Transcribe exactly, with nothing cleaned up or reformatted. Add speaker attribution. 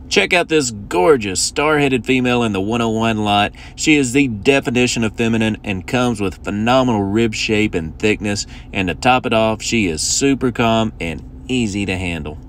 Speaker 1: Check out this gorgeous star-headed female in the one oh one lot. She is the definition of feminine and comes with phenomenal rib shape and thickness. And to top it off, she is super calm and easy to handle.